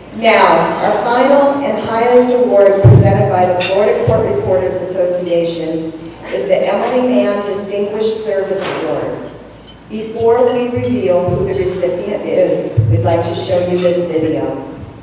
Now, our final and highest award presented by the Florida Court Reporters Association is the Emily Mann Distinguished Service Award. Before we reveal who the recipient is, we'd like to show you this video.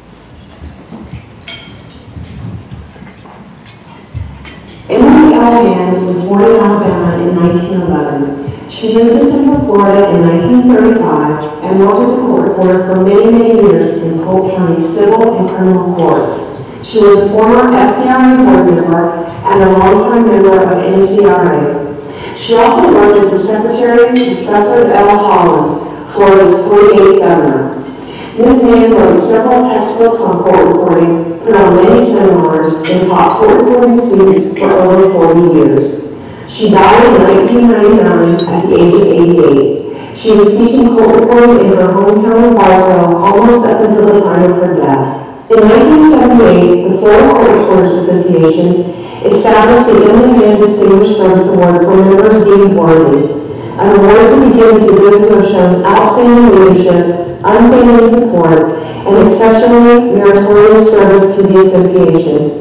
Emily L. Mann was born in Alabama in 1911. She moved to Central Florida in 1935 and worked as a court reporter for many years in Polk County civil and criminal courts. She was a former SCRA board member and a longtime member of NCRA. She also worked as the secretary to Cesar L. Holland, Florida's 48th governor. Ms. Mann wrote several textbooks on court reporting, put on many seminars, and taught court reporting students for over 40 years. She died in 1999 at the age of 88. She was teaching court reporting in her hometown of Bartow almost up until the time of her death. In 1978, the Florida Court Reporters Association established the Emily Mann Distinguished Service Award for members deemed worthy, an award to be given to those who have shown outstanding leadership, unfailing support, and exceptionally meritorious service to the association.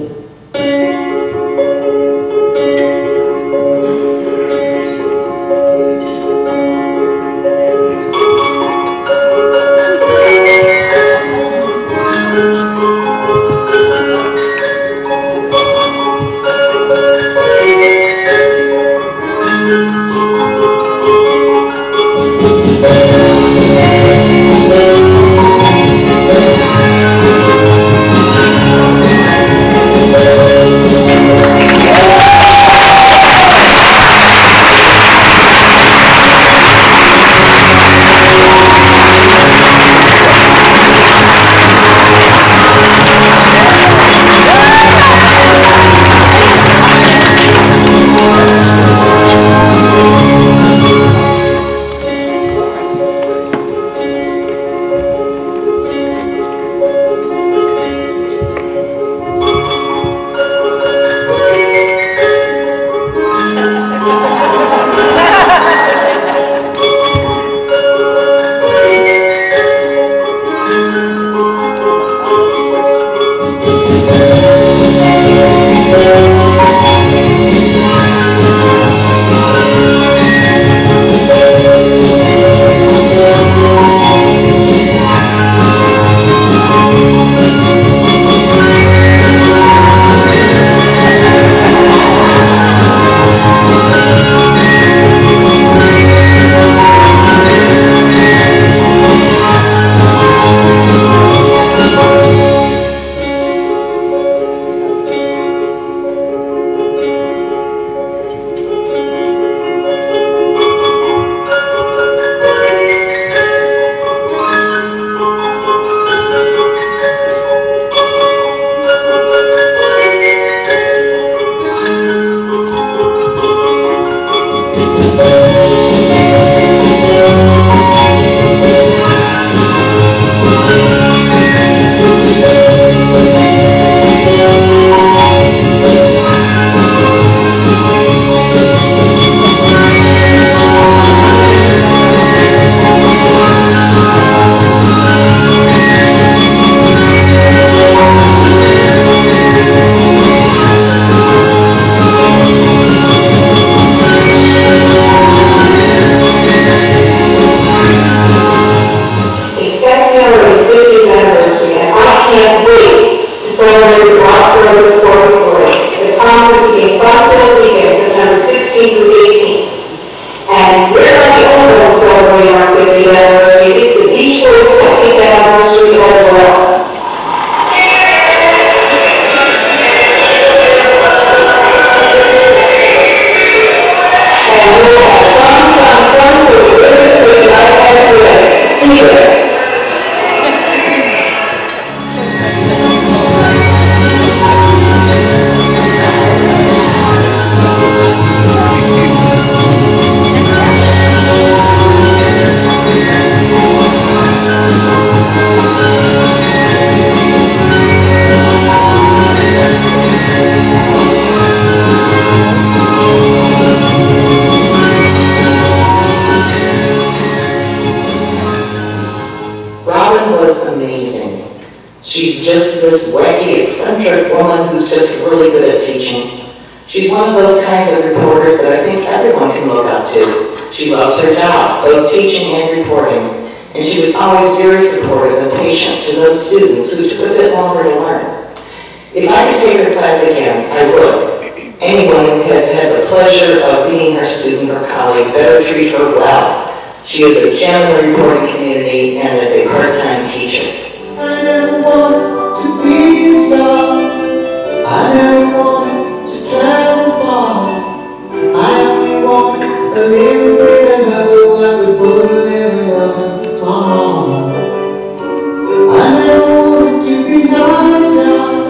She's just this wacky, eccentric woman who's just really good at teaching. She's one of those kinds of reporters that I think everyone can look up to. She loves her job, both teaching and reporting, and she was always very supportive and patient to those students who took a bit longer to learn. If I could take her class again, I would. Anyone who has had the pleasure of being her student or colleague better treat her well. She is a gem in the reporting community and is a part-time teacher. I never want to be a star. I never want to travel far. I only want a little bit of hustle I could put a little love on. I never want to be not enough.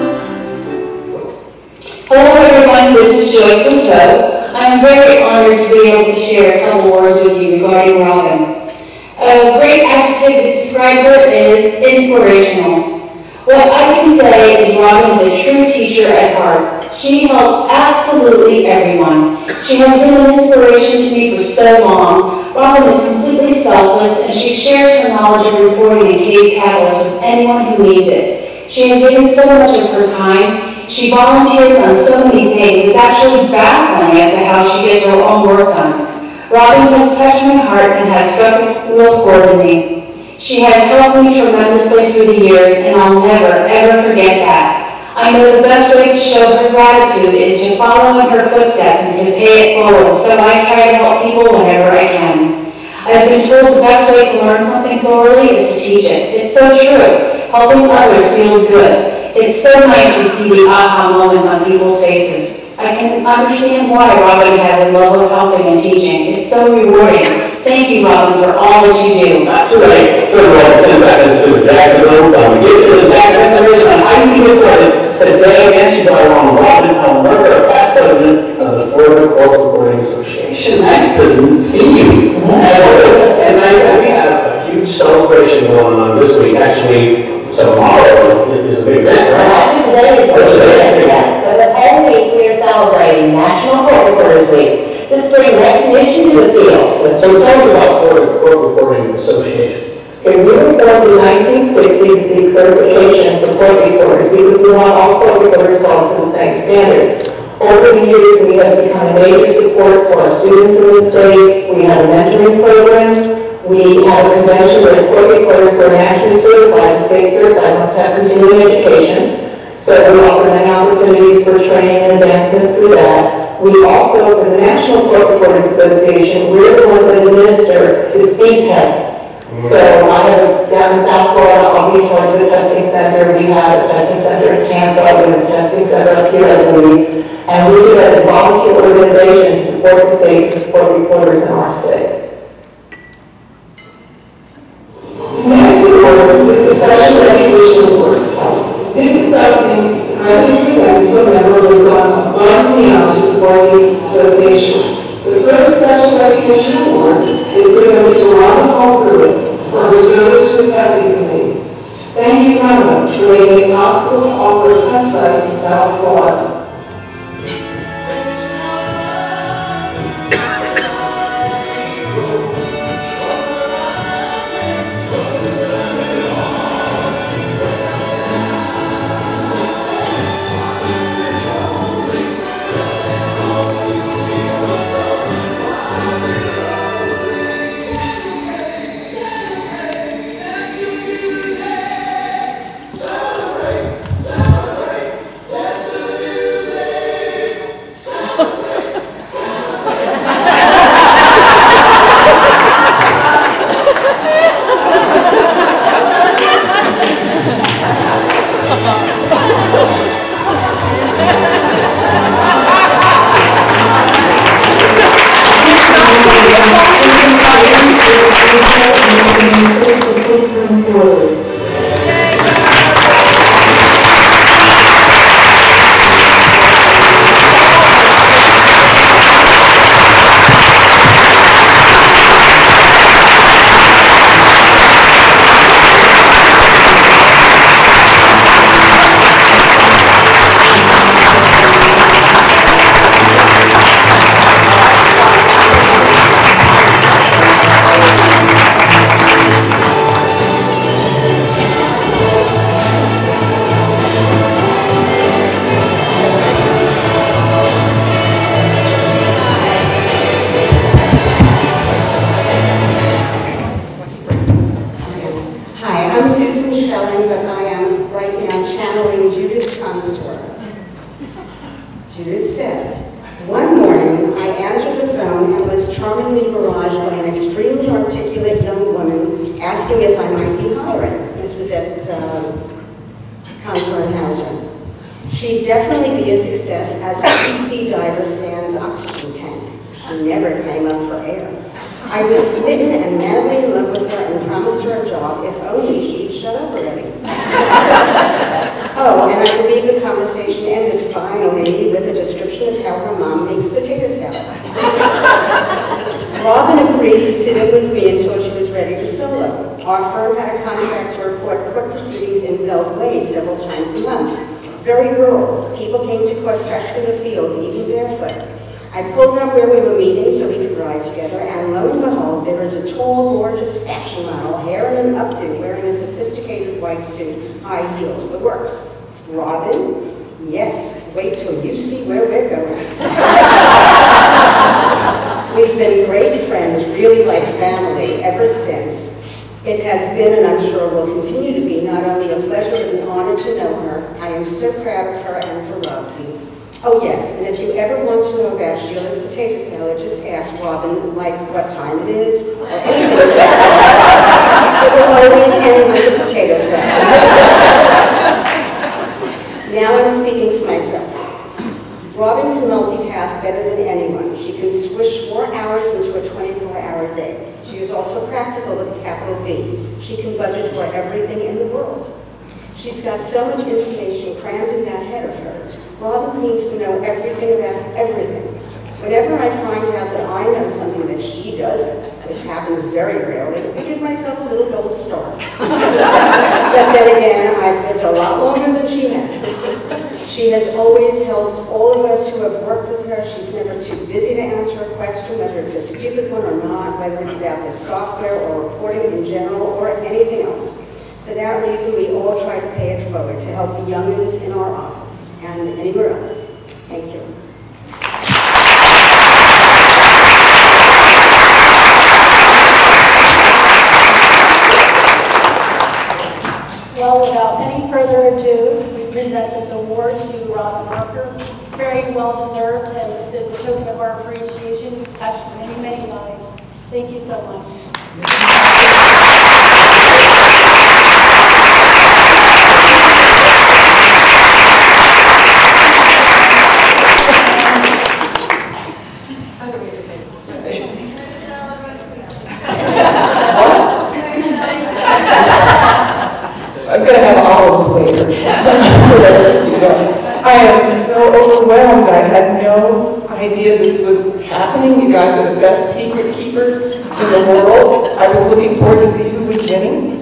Hello everyone, this is Joyce Wintow. I am very honored to be able to share a couple words with you regarding Robin. A great adjective to describe her is inspirational. What I can say is Robin is a true teacher at heart. She helps absolutely everyone. She has been an inspiration to me for so long. Robin is completely selfless and she shares her knowledge of reporting and case catalyst with anyone who needs it. She has given so much of her time. She volunteers on so many things. It's actually baffling as to how she gets her own work done. Robin has touched my heart and has struck a real chord in me. She has helped me tremendously through the years, and I'll never, ever forget that. I know the best way to show her gratitude is to follow in her footsteps and to pay it forward, so I try to help people whenever I can. I've been told the best way to learn something thoroughly is to teach it. It's so true. Helping others feels good. It's so nice to see the aha moments on people's faces. I can understand why Robin has a love of helping and teaching. It's so rewarding. Thank you, Robin, for all that you do. That's right. Good morning, seconds to Jacksonville. We get to the exact information on how you get started today. Nancy Byron, Robin Elmer, past president of the Florida Corporate Reporting Association. Nice to see you. And we have a huge celebration going on this week. Actually, tomorrow is a big event, right? Today is the event. For the whole week, we are celebrating National Court Reporters Week. This brings recognition to the field. So tell us about Florida Court Reporting Association. Okay, we were formed in 1960 to seek certification for court reporters because we want all court reporters held to the same standard. Over the years, we have become a major support for our students in the state. We have a mentoring program. We have a convention where court reporters who are nationally certified and state certified must have continuing education. So we offer many opportunities for training and advancement through that. We also, for the National Court Reporters Association, we're the ones that administer the speed test. So I have down in South Florida, I'll be in charge of the testing center. We have a testing center in Tampa. We have a testing center up here, I believe. And we do that as a volunteer organization to support the state and support reporters in our state. Next award is the Special Recognition Award. This is something the President presents to a member who has gone above and beyond to support the association. The first Special Recognition Award is presented to Rhonda Hall-Pruitt for her service to the testing committee. Thank you, Rhonda, for making it possible to offer a test site in South Florida. Celebrate, celebrate, that's a new Susan Schelling, but I am right now channeling Judith Consor. Judith says, one morning I answered the phone and was charmingly barraged by an extremely articulate young woman asking if I might be hiring. This was at Consor and Hauser. She'd definitely be a success as a deep sea diver sans oxygen tank. She never came up for air. I was smitten and madly in love with her and promised her a job if only she'd shut up already. Oh, and I believe the conversation ended finally with a description of how her mom makes potato salad. Robin agreed to sit in with me until she was ready to solo. Our firm had a contract to report court proceedings in Belle Glade several times a month. Very rural. People came to court fresh from the fields, even barefoot. I pulled up where we were meeting so we could ride together, and lo and behold, there was a tall, gorgeous fashion model, hair in an updo, wearing a sophisticated white suit, high heels, the works. Robin? Yes, wait till you see where we're going. We've been great friends, really like family, ever since. It has been, and I'm sure will continue to be, not only a pleasure but an honor to know her. I am so proud of her and for Rosie. Oh yes, and if you ever want to know about Sheila's potato salad, just ask Robin, like what time it is, or anything like that. It will always end with a potato salad. Now I'm speaking for myself. Robin can multitask better than anyone. She can squish 4 hours into a 24-hour day. She is also practical with a capital B. She can budget for everything in the world. She's got so much information crammed in that head of hers. Robin seems to know everything about everything. Whenever I find out that I know something that she doesn't, which happens very rarely, I give myself a little gold star. But then again, I've lived a lot longer than she has. She has always helped all of us who have worked with her. She's never too busy to answer a question, whether it's a stupid one or not, whether it's about the software or reporting in general or anything else. For that reason, we all try to pay it forward to help the youngins in our office and anywhere else. Thank you. Well, without any further ado, we present this award to Robin Marker. Very well deserved, and it's a token of our appreciation. You've touched many, many lives. Thank you so much. I'm going to have olives later. I am so overwhelmed. I had no idea this was happening. You guys are the best secret keepers in the world. I was looking forward to see who was winning.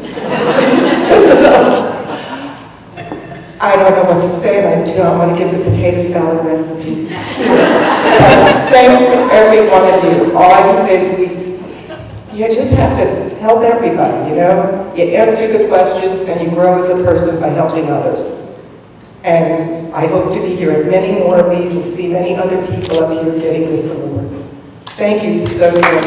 I don't know what to say, and I do not want to give the potato salad recipe. Thanks to every one of you. All I can say is you just have to help everybody, you know? You answer the questions and you grow as a person by helping others. And I hope to be here at many more of these and see many other people up here getting this award. Thank you so, so much.